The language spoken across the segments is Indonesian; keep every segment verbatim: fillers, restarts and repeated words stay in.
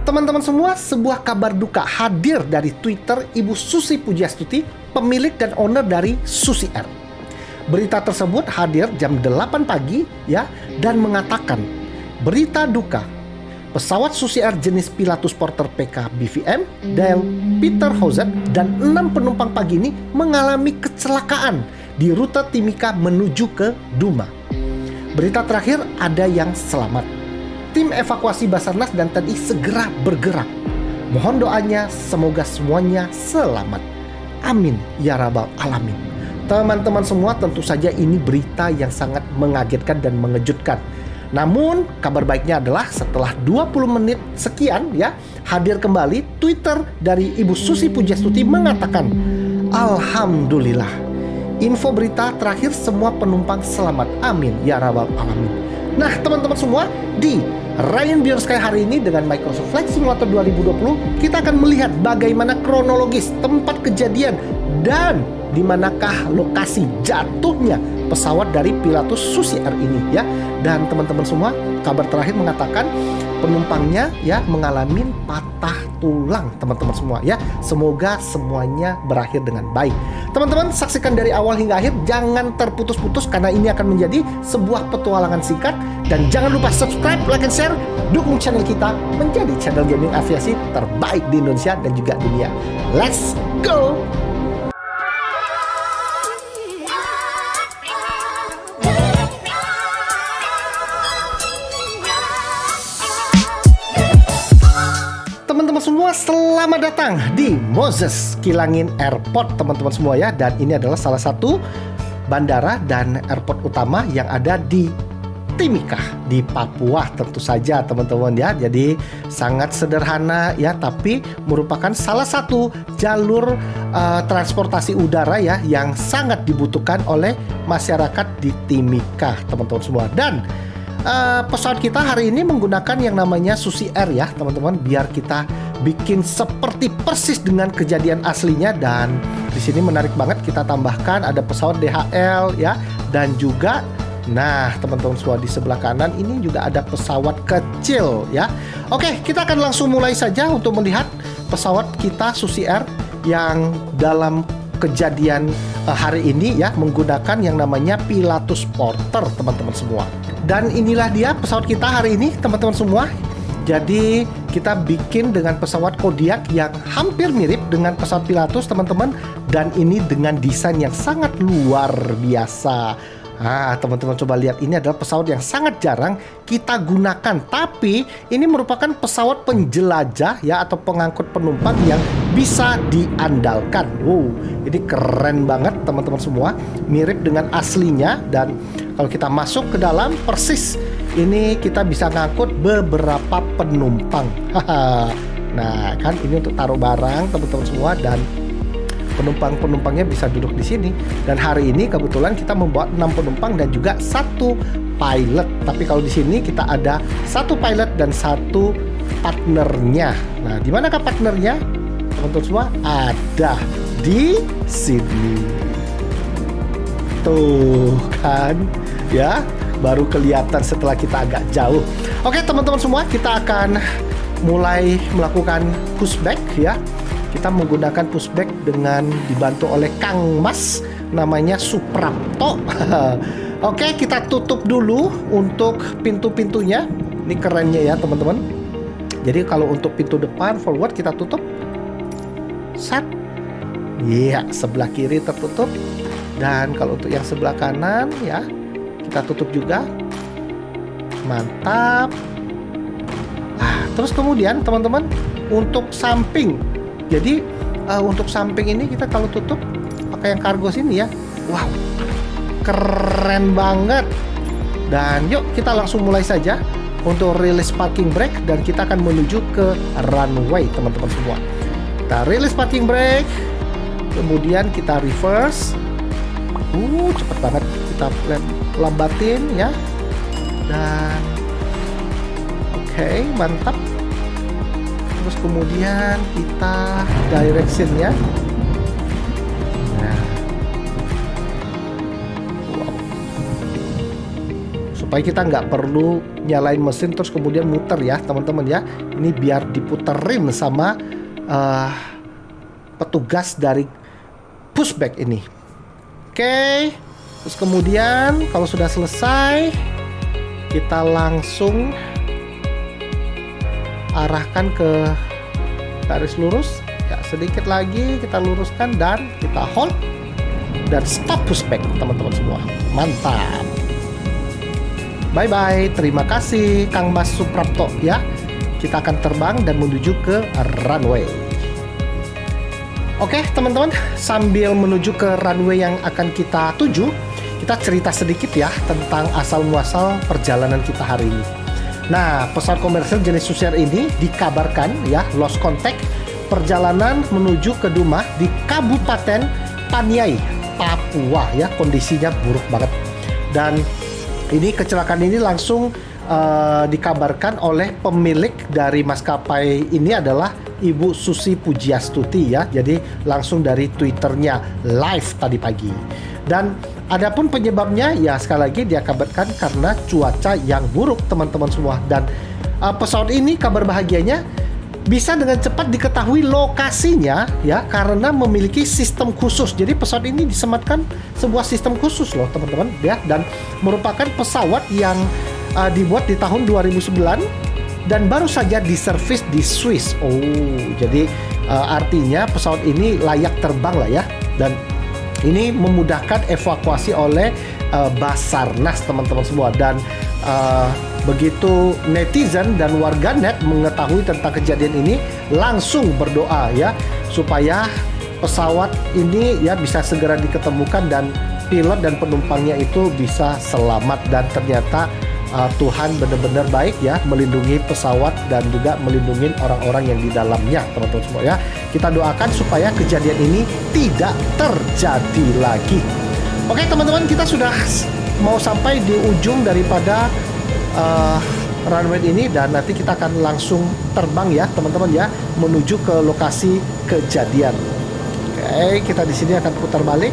Teman-teman semua, sebuah kabar duka hadir dari Twitter Ibu Susi Pujiastuti, pemilik dan owner dari Susi Air. Berita tersebut hadir jam delapan pagi ya, dan mengatakan berita duka. Pesawat Susi Air jenis Pilatus Porter P K B V M Dale Peterhausen dan enam penumpang pagi ini mengalami kecelakaan di rute Timika menuju ke Duma. Berita terakhir, ada yang selamat. Tim evakuasi Basarnas dan T N I segera bergerak. Mohon doanya semoga semuanya selamat. Amin ya rabbal alamin. Teman-teman semua, tentu saja ini berita yang sangat mengagetkan dan mengejutkan. Namun kabar baiknya adalah setelah dua puluh menit sekian ya, hadir kembali Twitter dari Ibu Susi Pujiastuti mengatakan, alhamdulillah, info berita terakhir semua penumpang selamat. Amin ya rabbal alamin. Nah teman-teman semua, di Ryan Beyond Sky hari ini dengan Microsoft Flight Simulator dua ribu dua puluh, kita akan melihat bagaimana kronologis tempat kejadian dan di manakah lokasi jatuhnya pesawat dari Pilatus Susi Air ini ya. Dan teman-teman semua, kabar terakhir mengatakan penumpangnya ya mengalami patah tulang teman-teman semua ya. Semoga semuanya berakhir dengan baik. Teman-teman, saksikan dari awal hingga akhir, jangan terputus-putus karena ini akan menjadi sebuah petualangan singkat. Dan jangan lupa subscribe, like, and share, dukung channel kita menjadi channel gaming aviasi terbaik di Indonesia dan juga dunia. Let's go! Teman-teman semua, selamat datang di Moses Kilangin Airport teman-teman semua ya. Dan ini adalah salah satu bandara dan airport utama yang ada di Timika di Papua tentu saja teman-teman ya. Jadi sangat sederhana ya, tapi merupakan salah satu jalur uh, transportasi udara ya yang sangat dibutuhkan oleh masyarakat di Timika teman-teman semua. Dan Uh, pesawat kita hari ini menggunakan yang namanya Susi Air ya teman-teman, biar kita bikin seperti persis dengan kejadian aslinya. Dan di sini menarik banget, kita tambahkan ada pesawat D H L ya, dan juga nah teman-teman semua di sebelah kanan ini juga ada pesawat kecil ya. Oke, kita akan langsung mulai saja untuk melihat pesawat kita Susi Air yang dalam kejadian uh, hari ini ya menggunakan yang namanya Pilatus Porter teman-teman semua. Dan inilah dia pesawat kita hari ini teman-teman semua. Jadi kita bikin dengan pesawat Kodiak yang hampir mirip dengan pesawat Pilatus teman-teman. Dan ini dengan desain yang sangat luar biasa. Nah teman-teman coba lihat, ini adalah pesawat yang sangat jarang kita gunakan. Tapi ini merupakan pesawat penjelajah ya, atau pengangkut penumpang yang bisa diandalkan. Wow, ini keren banget teman-teman semua. Mirip dengan aslinya. Dan kalau kita masuk ke dalam, persis ini kita bisa ngangkut beberapa penumpang. Nah kan ini untuk taruh barang teman-teman semua, dan penumpang-penumpangnya bisa duduk di sini. Dan hari ini kebetulan kita membawa enam penumpang dan juga satu pilot. Tapi kalau di sini kita ada satu pilot dan satu partnernya. Nah, di manakah partnernya? Teman-teman semua, ada di sini. Tuh kan, ya, baru kelihatan setelah kita agak jauh. Oke, teman-teman semua, kita akan mulai melakukan pushback ya. Kita menggunakan pushback dengan dibantu oleh Kang Mas, namanya Suprapto. Oke, kita tutup dulu untuk pintu-pintunya. Ini kerennya ya teman-teman. Jadi kalau untuk pintu depan forward kita tutup. Set. Iya, sebelah kiri tertutup. Dan kalau untuk yang sebelah kanan ya, kita tutup juga. Mantap. Nah, terus kemudian teman-teman untuk samping. Jadi uh, untuk samping ini kita kalau tutup pakai yang kargo sini ya. Wow, keren banget. Dan yuk kita langsung mulai saja untuk release parking brake, dan kita akan menuju ke runway teman-teman semua. Kita release parking brake, kemudian kita reverse. Uh, cepet banget, kita lambatin ya. Dan oke, okay, mantap. Terus kemudian kita directionnya. Nah, wow, supaya kita nggak perlu nyalain mesin terus kemudian muter ya teman-teman ya. Ini biar diputerin sama uh, petugas dari pushback ini. Oke, terus kemudian kalau sudah selesai kita langsung arahkan ke garis lurus ya, sedikit lagi kita luruskan dan kita hold dan stop pushback teman-teman semua. Mantap. Bye bye, terima kasih Kang Mas Suprapto ya. Kita akan terbang dan menuju ke runway. Oke teman-teman, sambil menuju ke runway yang akan kita tuju, kita cerita sedikit ya tentang asal muasal perjalanan kita hari ini. Nah, pesawat komersial jenis Susi Air ini dikabarkan ya lost contact perjalanan menuju ke Duma di Kabupaten Paniai, Papua ya, kondisinya buruk banget. Dan ini kecelakaan ini langsung uh, dikabarkan oleh pemilik dari maskapai ini adalah Ibu Susi Pujiastuti ya. Jadi langsung dari Twitternya live tadi pagi. Dan adapun penyebabnya ya sekali lagi dia kabarkan karena cuaca yang buruk teman-teman semua. Dan uh, pesawat ini kabar bahagianya bisa dengan cepat diketahui lokasinya ya karena memiliki sistem khusus. Jadi pesawat ini disematkan sebuah sistem khusus loh teman-teman ya, dan merupakan pesawat yang uh, dibuat di tahun dua ribu sembilan dan baru saja diservis di Swiss. Oh, jadi uh, artinya pesawat ini layak terbang lah ya, dan ini memudahkan evakuasi oleh uh, Basarnas teman-teman semua. Dan uh, begitu netizen dan warganet mengetahui tentang kejadian ini langsung berdoa ya supaya pesawat ini ya bisa segera diketemukan dan pilot dan penumpangnya itu bisa selamat. Dan ternyata uh, Tuhan benar-benar baik ya, melindungi pesawat dan juga melindungi orang-orang yang di dalamnya teman-teman semua ya. Kita doakan supaya kejadian ini tidak terjadi lagi. Oke teman-teman, kita sudah mau sampai di ujung daripada uh, runway ini, dan nanti kita akan langsung terbang ya teman-teman ya menuju ke lokasi kejadian. Oke, kita di sini akan putar balik.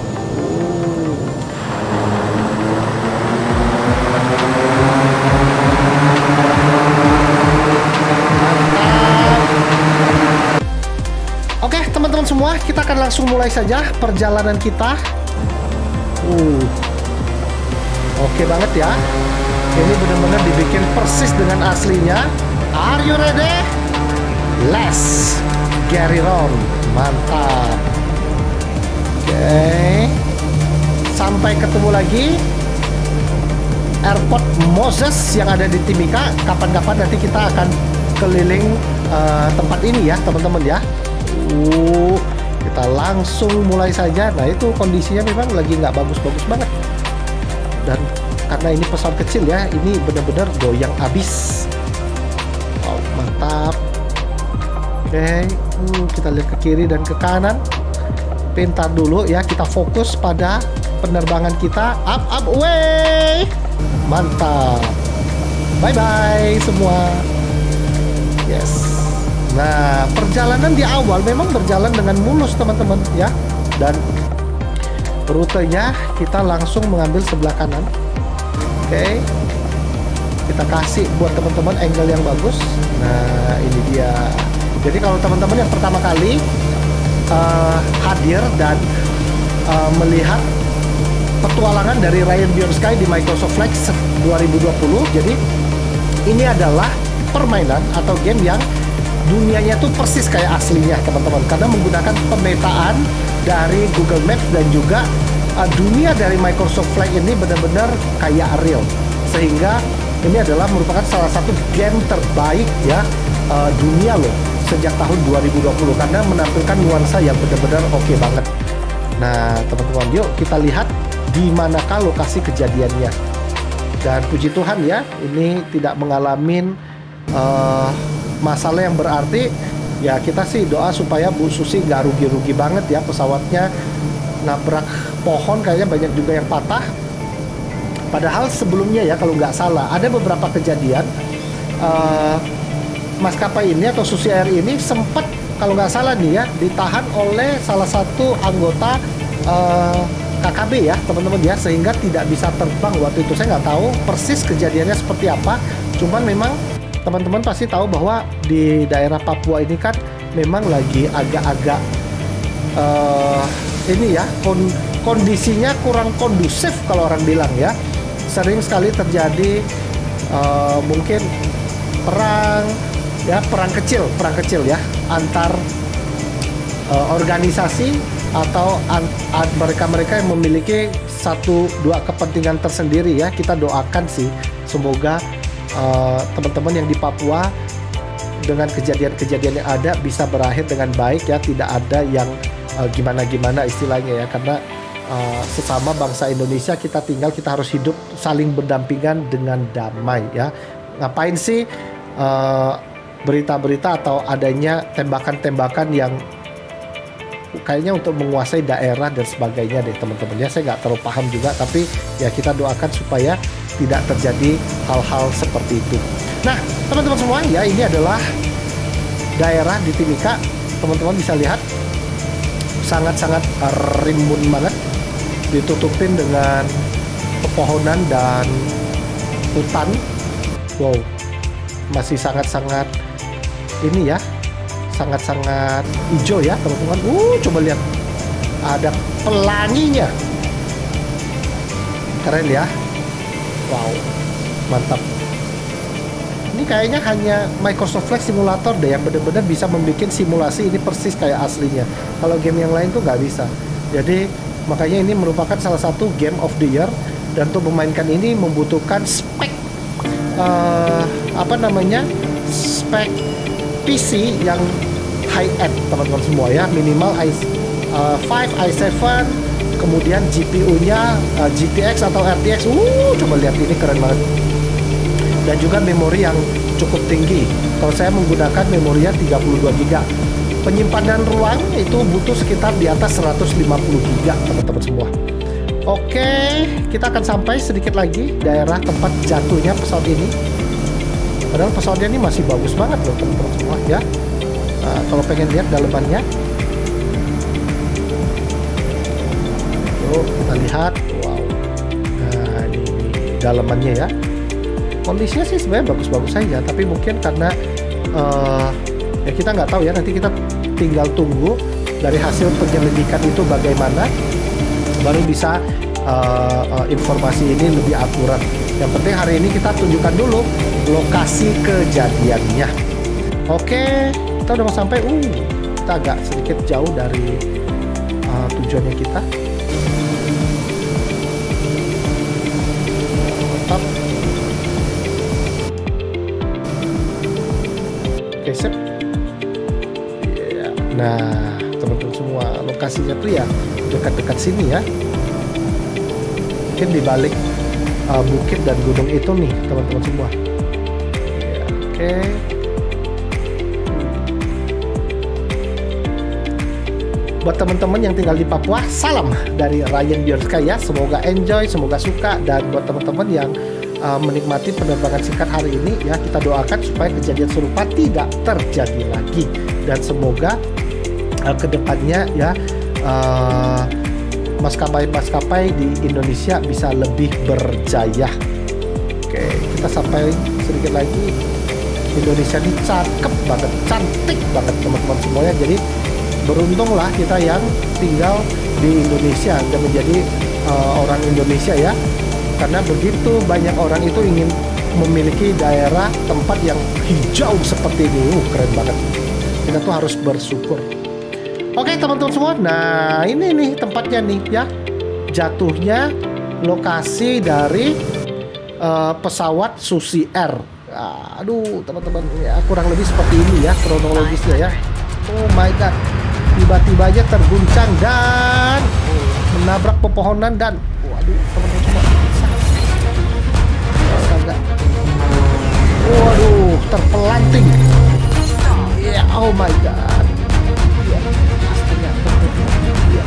Oke teman-teman semua, kita akan langsung mulai saja perjalanan kita. Uh, Oke banget ya. Ini benar-benar dibikin persis dengan aslinya. Are you ready? Let's get it on. Mantap. Oke. Sampai ketemu lagi Airport Moses yang ada di Timika. Kapan-kapan nanti kita akan keliling uh, tempat ini ya teman-teman ya. Uh, kita langsung mulai saja. Nah itu kondisinya memang lagi nggak bagus-bagus banget. Dan karena ini pesawat kecil ya, ini benar-benar goyang abis. Wow, mantap. Oke, uh, kita lihat ke kiri dan ke kanan. Pintar dulu ya, kita fokus pada penerbangan kita. Up, up, away. Mantap. Bye-bye semua. Yes. Nah, perjalanan di awal memang berjalan dengan mulus teman-teman ya. Dan rutenya kita langsung mengambil sebelah kanan. Oke, kita kasih buat teman-teman angle yang bagus. Nah ini dia. Jadi kalau teman-teman yang pertama kali uh, hadir dan uh, melihat petualangan dari Ryan Beyond Sky di Microsoft Flight dua ribu dua puluh, jadi ini adalah permainan atau game yang dunianya tuh persis kayak aslinya teman-teman, karena menggunakan pemetaan dari Google Maps dan juga Uh, dunia dari Microsoft Flight ini benar-benar kayak real, sehingga ini adalah merupakan salah satu game terbaik ya uh, dunia loh sejak tahun dua ribu dua puluh, karena menampilkan nuansa yang benar-benar oke okay banget. Nah teman-teman, yuk kita lihat di manakah lokasi kejadiannya. Dan puji Tuhan ya, ini tidak mengalami uh, masalah yang berarti. Ya kita sih doa supaya Bu Susi nggak rugi-rugi banget ya, pesawatnya nabrak pohon kayaknya banyak juga yang patah. Padahal sebelumnya ya kalau nggak salah ada beberapa kejadian uh, maskapai ini atau Susi Air ini sempat kalau nggak salah nih ya ditahan oleh salah satu anggota uh, K K B ya teman-teman ya, sehingga tidak bisa terbang waktu itu. Saya nggak tahu persis kejadiannya seperti apa, cuman memang teman-teman pasti tahu bahwa di daerah Papua ini kan memang lagi agak-agak uh, ini ya kon kondisinya kurang kondusif kalau orang bilang ya. Sering sekali terjadi uh, mungkin perang ya, perang kecil, perang kecil ya antar uh, organisasi atau mereka-mereka yang memiliki satu dua kepentingan tersendiri ya. Kita doakan sih semoga teman-teman uh, yang di Papua dengan kejadian-kejadian yang ada bisa berakhir dengan baik ya, tidak ada yang uh, gimana-gimana istilahnya ya, karena uh, sesama bangsa Indonesia kita tinggal, kita harus hidup saling berdampingan dengan damai ya. Ngapain sih uh, berita-berita atau adanya tembakan-tembakan yang kayaknya untuk menguasai daerah dan sebagainya deh teman-teman ya. Saya nggak terlalu paham juga, tapi ya kita doakan supaya tidak terjadi hal-hal seperti itu. Nah teman-teman semua ya, ini adalah daerah di Timika. Teman-teman bisa lihat sangat-sangat rimbun banget, ditutupin dengan pepohonan dan hutan. Wow, masih sangat-sangat ini ya, sangat-sangat hijau ya teman-teman. Uh, coba lihat, ada pelanginya, keren ya. Wow, mantap. Ini kayaknya hanya Microsoft Flight Simulator deh yang benar-benar bisa membuat simulasi ini persis kayak aslinya. Kalau game yang lain tuh nggak bisa. Jadi makanya ini merupakan salah satu game of the year, dan untuk memainkan ini membutuhkan spek uh, apa namanya spek P C yang high end teman-teman semua ya, minimal i lima, i tujuh, kemudian G P U-nya uh, G T X atau R T X. Uh, coba lihat ini keren banget. Dan juga memori yang cukup tinggi. Kalau saya menggunakan memorinya tiga puluh dua giga. Penyimpanan ruang itu butuh sekitar di atas seratus lima puluh giga teman-teman semua. Oke, kita akan sampai sedikit lagi daerah tempat jatuhnya pesawat ini. Padahal pesawatnya ini masih bagus banget loh teman-teman semua ya. Nah, kalau pengen lihat dalemannya, yuk kita lihat. Wow, nah ini, ini dalemannya ya. Kondisinya sih sebenarnya bagus-bagus saja, tapi mungkin karena uh, ya kita nggak tahu ya, nanti kita tinggal tunggu dari hasil penyelidikan itu bagaimana, baru bisa uh, uh, informasi ini lebih akurat. Yang penting hari ini kita tunjukkan dulu lokasi kejadiannya. Oke, kita udah mau sampai. Uh, kita agak sedikit jauh dari uh, tujuannya kita. Mantap. Oke, sip. Yeah. Nah, teman-teman semua, lokasinya tuh ya dekat-dekat sini ya. Mungkin di balik uh, bukit dan gunung itu nih, teman-teman semua. Yeah, oke. Okay. Buat teman-teman yang tinggal di Papua, salam dari Ryan Bjorska ya. Semoga enjoy, semoga suka, dan buat teman-teman yang Uh, menikmati penerbangan singkat hari ini ya, kita doakan supaya kejadian serupa tidak terjadi lagi, dan semoga uh, kedepannya ya uh, maskapai-maskapai di Indonesia bisa lebih berjaya. Oke, kita sampai sedikit lagi. Indonesia ini cakep banget, cantik banget teman-teman semuanya. Jadi beruntunglah kita yang tinggal di Indonesia dan menjadi uh, orang Indonesia ya. Karena begitu banyak orang itu ingin memiliki daerah tempat yang hijau seperti ini. Uh, keren banget. Kita tuh harus bersyukur. Oke teman-teman semua, nah ini nih tempatnya nih ya. Jatuhnya lokasi dari uh, pesawat Susi Air. Aduh teman-teman, ya kurang lebih seperti ini ya kronologisnya ya. Oh my god, tiba-tiba aja terguncang dan menabrak pepohonan dan waduh teman-teman semua. Waduh, terpelanting. Ya, yeah, oh my god. Ya, pastinya. Ya.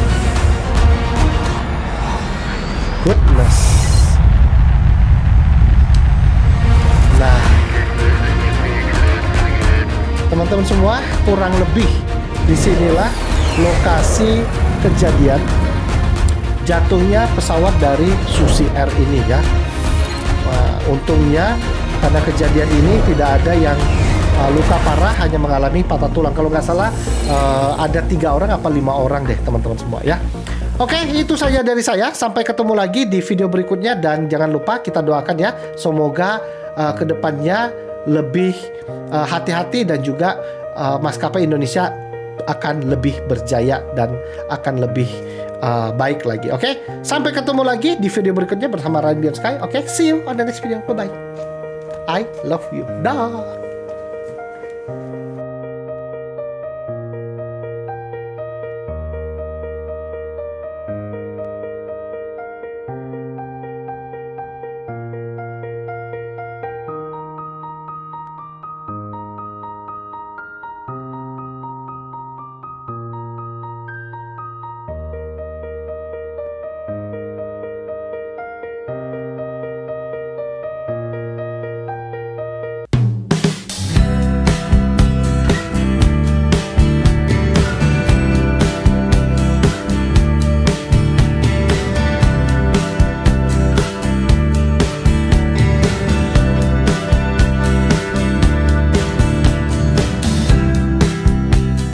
Goodness. Nah, teman-teman semua, kurang lebih disinilah lokasi kejadian. jatuhnya pesawat dari Susi Air ini ya. Uh, untungnya karena kejadian ini tidak ada yang uh, luka parah, hanya mengalami patah tulang. Kalau nggak salah uh, ada tiga orang apa lima orang deh teman-teman semua ya. Oke, itu saja dari saya. Sampai ketemu lagi di video berikutnya, dan jangan lupa kita doakan ya, semoga uh, kedepannya lebih uh, hati-hati dan juga uh, maskapai Indonesia akan lebih berjaya dan akan lebih uh, baik lagi. Oke, sampai ketemu lagi di video berikutnya bersama Ryan Beyond Sky. Oke, see you on the next video. Bye bye. I love you. Dah.